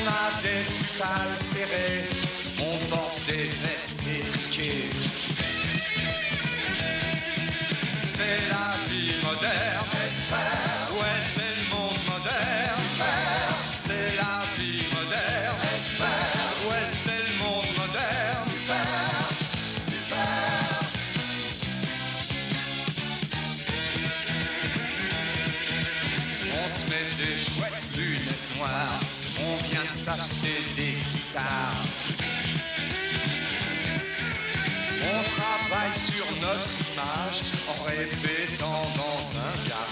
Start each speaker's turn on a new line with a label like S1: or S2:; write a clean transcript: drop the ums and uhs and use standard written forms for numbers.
S1: a des futales serrées, on porte des vestes étriquées. C'est la vie moderne, espère. Ouais, c'est le monde moderne, super. C'est la vie moderne, espère. Ouais, c'est le monde moderne, super, super. On se met des chouettes lunettes noires, on vient de s'acheter des guitares. On travaille sur notre image en répétant dans un garage.